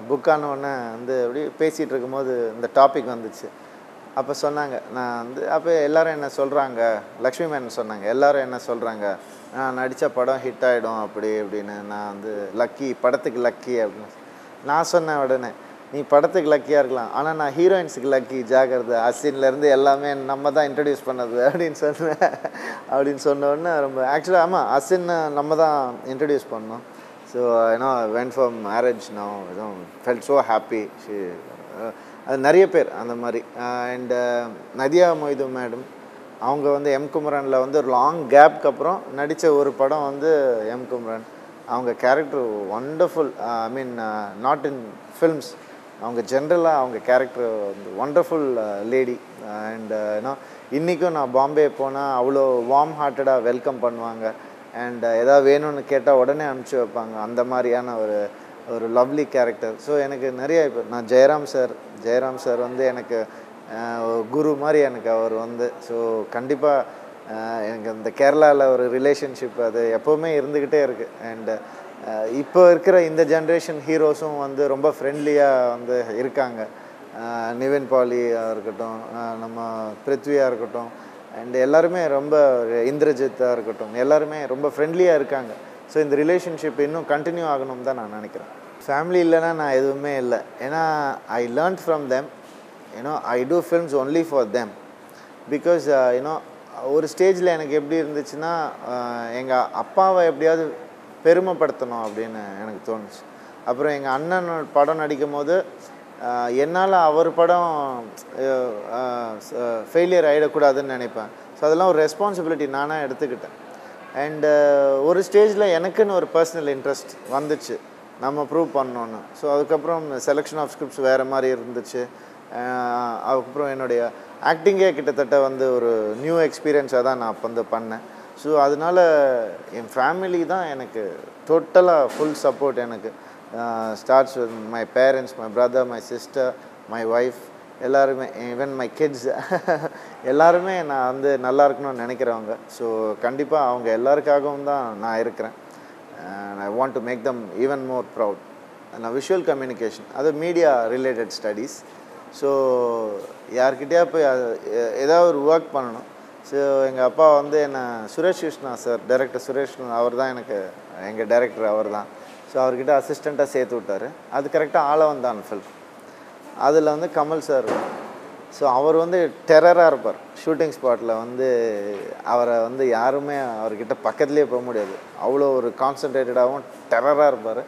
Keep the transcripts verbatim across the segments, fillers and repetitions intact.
Book ஆனோடனே வந்து அப்படி பேசிகிட்டு இருக்கும்போது இந்த டாபிக் வந்துச்சு. அப்போ சொன்னாங்க, நான் வந்து அப்போ எல்லோரும் என்ன சொல்கிறாங்க, லக்ஷ்மி மேன் சொன்னாங்க, எல்லோரும் என்ன சொல்கிறாங்க, நான் நடித்த படம் ஹிட் ஆகிடும் அப்படி அப்படின்னு. நான் வந்து லக்கி, படத்துக்கு லக்கி அப்படின்னு நான் சொன்னேன். உடனே நீ படத்துக்கு லக்கியாக இருக்கலாம், ஆனால் நான் ஹீரோயின்ஸுக்கு லக்கி, ஜாகிரதை, அசின்லேருந்து எல்லாமே நம்ம தான் இன்ட்ரடியூஸ் பண்ணது அப்படின்னு சொன்னேன். அப்படின்னு சொன்னோடனே ரொம்ப ஆக்சுவலாக ஆமாம், அசின் நம்ம தான் இன்ட்ரடியூஸ் பண்ணோம். ஸோ ஏன்னா வென் ஃபார் மேரேஜ் நோ எதுவும் ஃபெல்ட் ஸோ ஹாப்பி. அது நிறைய பேர் அந்த மாதிரி. அண்டு நதியா மொய்து மேடம், அவங்க வந்து எம் குமரனில் வந்து ஒரு லாங் கேப்க்கு அப்புறம் நடித்த ஒரு படம் வந்து எம் குமரன். அவங்க character wonderful. I mean not in films, அவங்க ஜென்ரலாக அவங்க கேரக்டர் வந்து ஒண்டர்ஃபுல் லேடி. அண்ட் ஏன்னா இன்றைக்கும் நான் பாம்பே போனால் அவ்வளோ வார்ம் ஹார்ட்டடாக வெல்கம் பண்ணுவாங்க. அண்ட் எதாவது வேணும்னு கேட்டால் உடனே அனுப்பிச்சி வைப்பாங்க. அந்த மாதிரியான ஒரு ஒரு லவ்லி கேரக்டர். ஸோ எனக்கு நிறைய இப்போ நான் ஜெயராம் சார் ஜெயராம் சார் வந்து எனக்கு குரு மாதிரி எனக்கு அவர் வந்து. ஸோ கண்டிப்பாக எனக்கு இந்த கேரளாவில் ஒரு ரிலேஷன்ஷிப் அது எப்போவுமே இருந்துக்கிட்டே இருக்குது. அண்டு இப்போ இருக்கிற இந்த ஜென்ரேஷன் ஹீரோஸும் வந்து ரொம்ப ஃப்ரெண்ட்லியாக வந்து இருக்காங்க. நிவின் பாலியாக இருக்கட்டும், நம்ம பிருத்வியாக இருக்கட்டும், அண்ட் எல்லாருமே ரொம்ப இந்திரஜித்தாக இருக்கட்டும், எல்லாருமே ரொம்ப ஃப்ரெண்ட்லியாக இருக்காங்க. ஸோ இந்த ரிலேஷன்ஷிப் இன்னும் கண்டினியூ ஆகணும்னு தான் நான் நினைக்கிறேன். ஃபேமிலி இல்லைன்னா நான் எதுவுமே இல்லை. ஏன்னா I learn from them. You know I do films only for them. Because you know ஒரு ஸ்டேஜில் எனக்கு எப்படி இருந்துச்சுன்னா, எங்கள் அப்பாவை எப்படியாவது பெருமைப்படுத்தணும் அப்படின்னு எனக்கு தோணுச்சு. அப்புறம் எங்கள் அண்ணன் படம் நடிக்கும் போது என்னால் அவர் படம் ஃபெயிலியர் ஆகிடக்கூடாதுன்னு நினைப்பேன். ஸோ அதெல்லாம் ஒரு ரெஸ்பான்சிபிலிட்டி நானாக எடுத்துக்கிட்டேன். அண்டு ஒரு ஸ்டேஜில் எனக்குன்னு ஒரு பர்சனல் இன்ட்ரெஸ்ட் வந்துச்சு, நம்ம ப்ரூவ் பண்ணோன்னு. ஸோ அதுக்கப்புறம் செலெக்ஷன் ஆஃப் ஸ்கிரிப்ட்ஸ் வேறு மாதிரி இருந்துச்சு. அதுக்கப்புறம் என்னுடைய ஆக்டிங்கே கிட்டத்தட்ட வந்து ஒரு நியூ எக்ஸ்பீரியன்ஸாக தான் நான் அப்போ வந்து பண்ணேன். ஸோ அதனால் என் ஃபேமிலி தான் எனக்கு டோட்டலாக ஃபுல் சப்போர்ட். எனக்கு starts with my parents, my brother, my sister, my wife, எல்லாருமே, ஈவன் மை கிட்ஸ் எல்லாருமே நான் வந்து நல்லா இருக்கணும்னு நினைக்கிறவங்க. ஸோ கண்டிப்பாக அவங்க எல்லாருக்காகவும் தான் நான் இருக்கிறேன். I want to make them even more proud. நான் விஷுவல் கம்யூனிகேஷன், அது மீடியா ரிலேட்டட் ஸ்டடீஸ். ஸோ யார்கிட்டயா போய் ஏதாவது ஒரு ஒர்க் பண்ணணும். ஸோ எங்கள் அப்பா வந்து என்னை சுரேஷ் கிருஷ்ணா சார், டைரக்டர் சுரேஷ், அவர் தான் எனக்கு எங்கள் டைரக்டர் அவர் தான். ஸோ அவர்கிட்ட அசிஸ்டண்ட்டாக சேர்த்து விட்டார். அது கரெக்டாக ஆளவந்தான் ஃபில்ம். அதில் வந்து கமல் சார், ஸோ அவர் வந்து டெரராக இருப்பார். ஷூட்டிங் ஸ்பாட்டில் வந்து அவரை வந்து யாருமே அவர்கிட்ட பக்கத்துலேயே போக முடியாது. அவ்வளோ ஒரு கான்சன்ட்ரேட்டடாகவும் டெரராக இருப்பார்.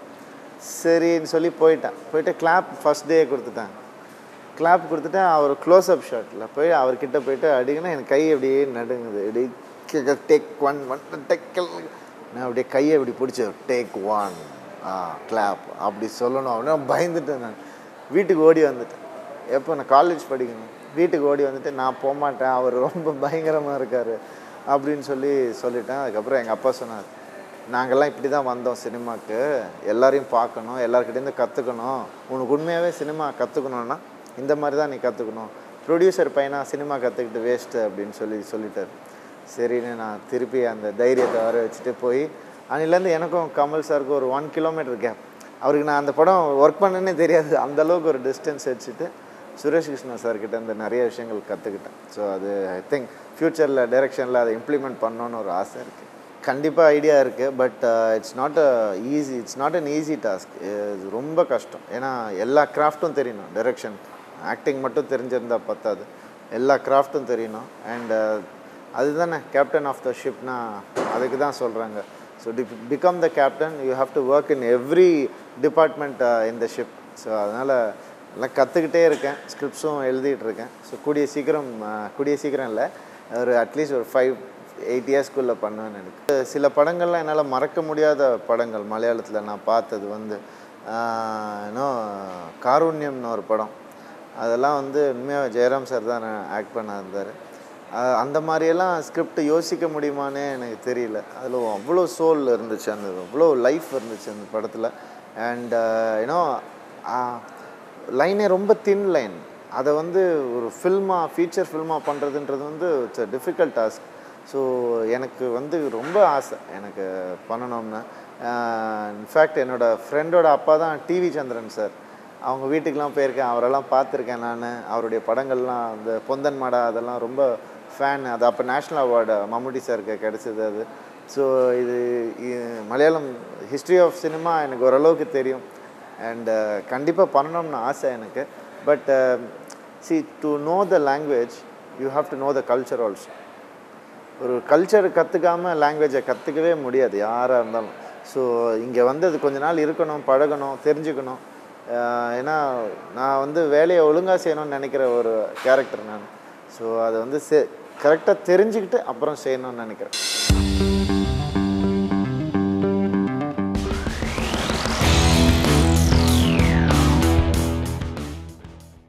சரின்னு சொல்லி போயிட்டேன். போயிட்டு கிளாப் ஃபஸ்ட் டே கொடுத்துட்டாங்க. கிளாப் கொடுத்துட்டு அவர் க்ளோஸ்அப் ஷாட்டில் போய் அவர்கிட்ட போய்ட்டு அடிக்கணும். எனக்கு கை அப்படியே நடுங்குது. இப்படி டேக் ஒன் ஒன் டெக்கல் நான் அப்படியே கையை இப்படி பிடிச்சி டேக் ஒன் கிளாப் அப்படி சொல்லணும் அப்படின்னு பயந்துட்டேன். நான் வீட்டுக்கு ஓடி வந்துட்டேன். எப்போ நான் காலேஜ் படிக்கணும், வீட்டுக்கு ஓடி வந்துட்டு நான் போகமாட்டேன், அவர் ரொம்ப பயங்கரமாக இருக்கார் அப்படின்னு சொல்லி சொல்லிட்டேன். அதுக்கப்புறம் எங்கள் அப்பா சொன்னார், நாங்கள்லாம் இப்படி தான் வந்தோம் சினிமாவுக்கு, எல்லோரையும் பார்க்கணும், எல்லாருக்கிட்டேருந்து கற்றுக்கணும், உனக்கு உண்மையாகவே சினிமா கற்றுக்கணுன்னா இந்த மாதிரி தான் நீ கற்றுக்கணும், ப்ரொடியூசர் பையனாக சினிமா கற்றுக்கிட்டு வேஸ்ட்டு அப்படின்னு சொல்லி சொல்லிட்டார். சரின்னு நான் திருப்பி அந்த தைரியத்தை வர வச்சுட்டு போய், அன்னிலேருந்து எனக்கும் கமல் சாருக்கு ஒரு ஒன் கிலோமீட்டர் கேப். அவருக்கு நான் அந்த படம் ஒர்க் பண்ணேன்னே தெரியாது, அந்தளவுக்கு ஒரு டிஸ்டன்ஸ் வச்சுட்டு சுரேஷ் கிருஷ்ணா சார்கிட்ட இந்த நிறைய விஷயங்கள் கற்றுக்கிட்டேன். ஸோ அது ஐ திங்க் ஃப்யூச்சரில் டைரெக்ஷனில் அதை இம்ப்ளிமெண்ட் பண்ணணுன்னு ஒரு ஆசை இருக்குது. கண்டிப்பாக ஐடியா இருக்குது. But it's not a easy it's not an easy task. இது ரொம்ப கஷ்டம். ஏன்னா எல்லா கிராஃப்ட்டும் தெரியணும். டைரெக்ஷன், ஆக்டிங் மட்டும் தெரிஞ்சிருந்தால் பத்தாது, எல்லா கிராஃப்ட்டும் தெரியணும். அண்ட் அதுதானே கேப்டன் ஆஃப் த ஷிப்னா அதுக்கு தான் சொல்கிறாங்க. So to become the captain, you have to work in every department in the ship. So அதனால் எல்லாம் கற்றுக்கிட்டே இருக்கேன், ஸ்கிரிப்ட்ஸும் எழுதிட்டு இருக்கேன். ஸோ கூடிய சீக்கிரம் கூடிய சீக்கிரம் இல்லை, ஒரு அட்லீஸ்ட் ஒரு ஃபைவ் எயிட் இயர்ஸ்க்குள்ளே பண்ணுவேன்னு எனக்கு. சில படங்கள்லாம் என்னால் மறக்க முடியாத படங்கள் மலையாளத்தில் நான் பார்த்தது வந்து இன்னும் காருண்யம்னு ஒரு படம். அதெல்லாம் வந்து உண்மையாக ஜெயராம் சார் தான் ஆக்ட் பண்ண இருந்தார். அந்த மாதிரியெல்லாம் ஸ்கிரிப்ட் யோசிக்க முடியுமானே எனக்கு தெரியல. அதில் அவ்வளோ சோல் இருந்துச்சு, அந்த அவ்வளோ லைஃப் இருந்துச்சு அந்த படத்தில். அண்ட் யூனோ லைனே ரொம்ப தின் லைன், அதை வந்து ஒரு ஃபில்மாக ஃபீச்சர் ஃபில்மாக பண்ணுறதுன்றது வந்து it's a difficult task. So எனக்கு வந்து ரொம்ப ஆசை எனக்கு பண்ணணும்னு. இன்ஃபேக்ட் என்னோடய ஃப்ரெண்டோட அப்பா தான் டிவி சந்திரன் சார். அவங்க வீட்டுக்கெலாம் போயிருக்கேன், அவரெல்லாம் பார்த்துருக்கேன் நான். அவருடைய படங்கள்லாம் அந்த பொந்தன் மாடா அதெல்லாம் ரொம்ப ஃபேன். அது அப்போ நேஷ்னல் அவார்டு மம்முட்டி சாருக்கு கிடச்சிது அது. ஸோ இது மலையாளம் ஹிஸ்ட்ரி ஆஃப் சினிமா எனக்கு ஓரளவுக்கு தெரியும். அண்டு கண்டிப்பாக பண்ணணும்னு ஆசை எனக்கு. But see to know the language you have to know the culture also. ஒரு கல்ச்சர் கற்றுக்காமல் லாங்குவேஜை கற்றுக்கவே முடியாது யாராக இருந்தாலும். ஸோ இங்கே வந்து அது கொஞ்ச நாள் இருக்கணும், பழகணும், தெரிஞ்சுக்கணும். ஏன்னா நான் வந்து வேலையை ஒழுங்காக செய்யணும்னு நினைக்கிற ஒரு கேரக்டர் நான். ஸோ அதை வந்து செ கரெக்டாக தெரிஞ்சுக்கிட்டு அப்புறம் செய்யணும்னு நினைக்கிறேன்.